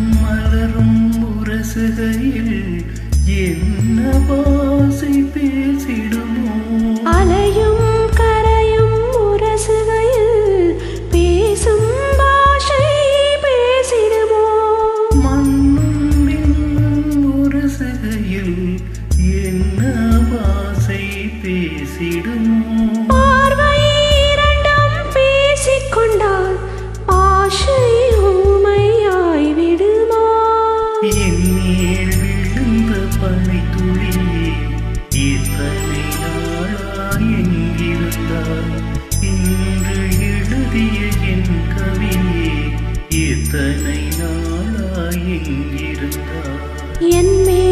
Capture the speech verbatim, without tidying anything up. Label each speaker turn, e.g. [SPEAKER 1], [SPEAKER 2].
[SPEAKER 1] மலரும் உரசுகையில் என்ன பாசை பேசிடுமோ
[SPEAKER 2] அலையும் கரையும் உரசுகையில் பேசும் பாஷை பேசிடுமோ
[SPEAKER 1] மண்ணும் விண்ணும் உரசுகையில் என்ன பாசை பேசிடுமோ
[SPEAKER 2] பார்வை இரண்டும் பேசிக்கொண்டால் பாஷை ஊமையாய் விடுமோ
[SPEAKER 1] என் மேல் விழுந்த பனித்துளியே இத்தனை நாளாய் எங்கிருந்தாய் இன்று எழுதிய என் கவியே இத்தனை நாளாய் எங்கிருந்தாய்
[SPEAKER 2] என் மேல்